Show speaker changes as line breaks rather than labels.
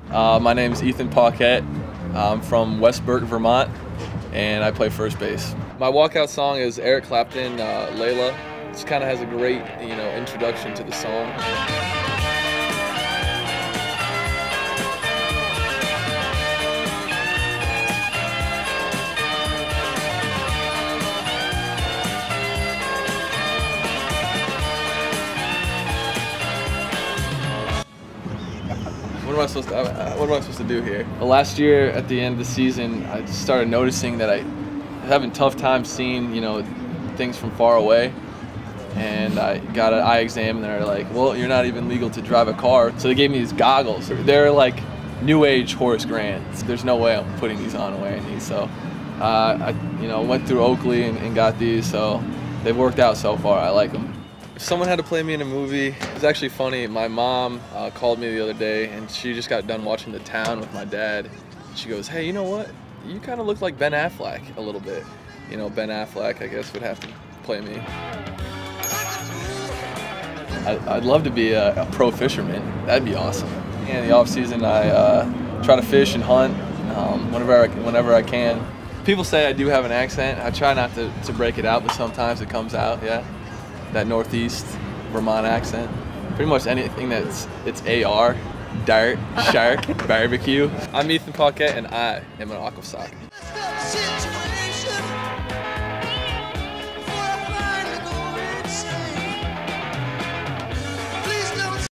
My name is Ethan Paquette. I'm from Westburg, Vermont, and I play first base. My walkout song is Eric Clapton, Layla. It kind of has a great, introduction to the song. What am I supposed to do here? Well, last year at the end of the season, I just started noticing that I was having a tough time seeing, things from far away. And I got an eye exam, and they're like, well, you're not even legal to drive a car. So they gave me these goggles. They're like new age Horace Grants. There's no way I'm putting these on and wearing these. So I went through Oakley and got these. So they've worked out so far. I like them. If someone had to play me in a movie, it was actually funny. My mom called me the other day, and she just got done watching The Town with my dad. She goes, hey, you know what? You kind of look like Ben Affleck a little bit. Ben Affleck, I guess, would have to play me. I'd love to be a pro fisherman. That'd be awesome. In the off season, I try to fish and hunt whenever I can. People say I do have an accent. I try not to break it out, but sometimes it comes out, yeah. That northeast Vermont accent. Pretty much anything it's AR, dart, shark, barbecue. I'm Ethan Paquette, and I am an AquaSox.